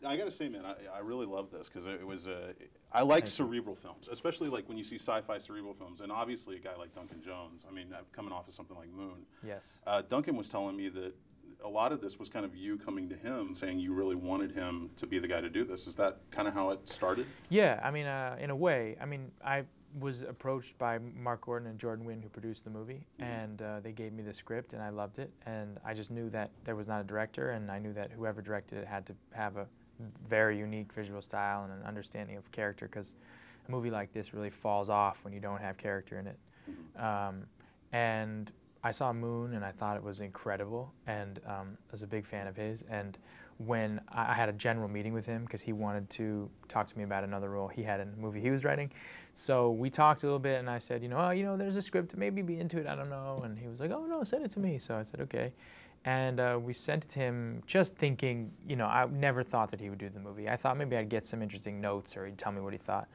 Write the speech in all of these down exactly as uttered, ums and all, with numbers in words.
I gotta say, man, I, I really love this because it was a. I like Thank cerebral you. films, especially like when you see sci-fi cerebral films, and obviously a guy like Duncan Jones. I mean, coming off of something like Moon. Yes. Uh, Duncan was telling me that a lot of this was kind of you coming to him, saying you really wanted him to be the guy to do this. Is that kind of how it started? Yeah, I mean, uh, in a way. I mean, I was approached by Mark Gordon and Jordan Wynn, who produced the movie, mm-hmm. and uh, they gave me the script, and I loved it. And I just knew that there was not a director, and I knew that whoever directed it had to have a very unique visual style and an understanding of character, because a movie like this really falls off when you don't have character in it. Mm-hmm. um, and I saw Moon, and I thought it was incredible, and um, I was a big fan of his. And when I, I had a general meeting with him, because he wanted to talk to me about another role he had in the movie he was writing, so we talked a little bit, and I said, you know, oh, you know, there's a script, maybe be into it, I don't know. And he was like, oh no, send it to me. So I said, okay. And uh, we sent it to him, just thinking, you know, I never thought that he would do the movie. I thought maybe I'd get some interesting notes, or he'd tell me what he thought.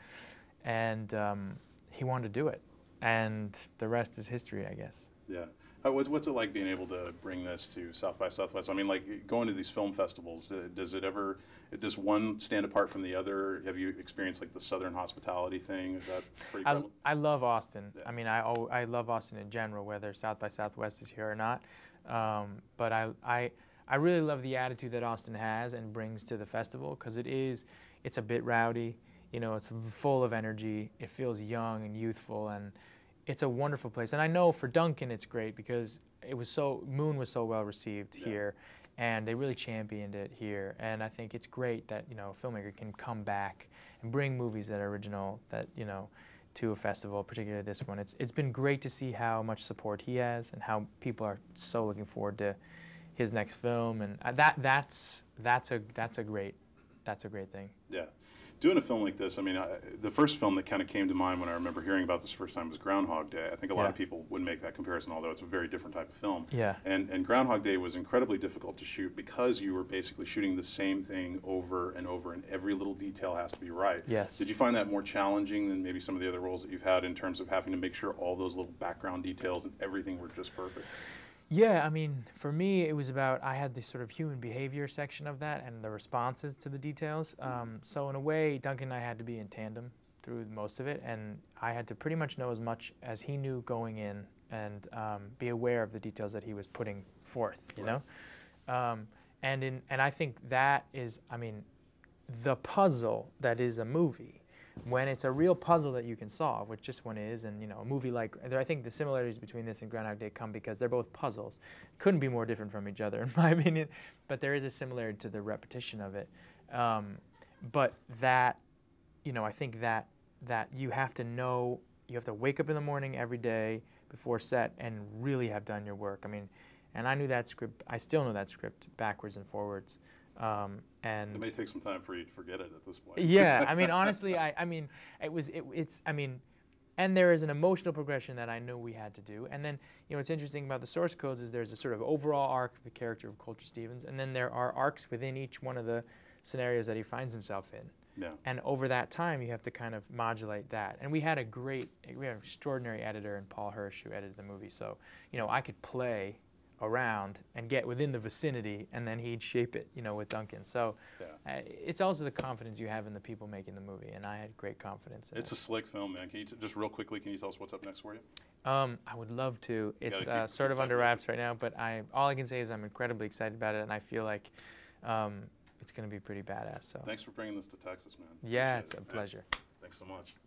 And um, he wanted to do it, and the rest is history, I guess. Yeah. Uh, what's, what's it like being able to bring this to South by Southwest? I mean, like going to these film festivals, uh, does it ever, does one stand apart from the other? Have you experienced like the Southern hospitality thing? Is that pretty I, prevalent? I love Austin. Yeah. I mean, I, I love Austin in general, whether South by Southwest is here or not. Um, but I, I, I really love the attitude that Austin has and brings to the festival, because it is, it's a bit rowdy, you know, it's full of energy, it feels young and youthful, and it's a wonderful place. And I know for Duncan it's great, because it was so, Moon was so well received yeah. here, and they really championed it here. And I think it's great that, you know, a filmmaker can come back and bring movies that are original, that, you know, to a festival, particularly this one. It's it's been great to see how much support he has, and how people are so looking forward to his next film, and that that's that's a that's a great that's a great thing. Yeah. Doing a film like this, I mean, I, the first film that kind of came to mind when I remember hearing about this first time was Groundhog Day. I think a lot yeah. of people would make that comparison, although it's a very different type of film. Yeah. And, and Groundhog Day was incredibly difficult to shoot, because you were basically shooting the same thing over and over, and every little detail has to be right. Yes. Did you find that more challenging than maybe some of the other roles that you've had, in terms of having to make sure all those little background details and everything were just perfect? Yeah, I mean, for me, it was about, I had this sort of human behavior section of that, and the responses to the details. Um, so in a way, Duncan and I had to be in tandem through most of it, and I had to pretty much know as much as he knew going in, and um, be aware of the details that he was putting forth, you right. know? Um, and, in, and I think that is, I mean, the puzzle that is a movie, when it's a real puzzle that you can solve, which this one is, and you know, a movie like, I think the similarities between this and Groundhog Day come because they're both puzzles. Couldn't be more different from each other, in my opinion, but there is a similarity to the repetition of it. Um, but that, you know, I think that that you have to know, you have to wake up in the morning every day before set and really have done your work. I mean, and I knew that script, I still know that script backwards and forwards. Um, and it may take some time for you to forget it at this point. Yeah, I mean, honestly, I, I mean, it was, it, it's, I mean, and there is an emotional progression that I knew we had to do. And then, you know, what's interesting about the source codes is there's a sort of overall arc of the character of Colter Stevens, and then there are arcs within each one of the scenarios that he finds himself in. Yeah. And over that time, you have to kind of modulate that. And we had a great, we had an extraordinary editor in Paul Hirsch who edited the movie. So, you know, I could play around and get within the vicinity, and then he'd shape it, you know, with Duncan. So yeah. uh, it's also the confidence you have in the people making the movie, and I had great confidence in it's it. a slick film, man. Can you t just real quickly, can you tell us what's up next for you? Um, I would love to. It's keep, uh, sort keep of under wraps right now, but I all I can say is I'm incredibly excited about it, and I feel like um, it's going to be pretty badass. So thanks for bringing this to Texas, man. Yeah, Appreciate it's it, a man. pleasure. Thanks so much.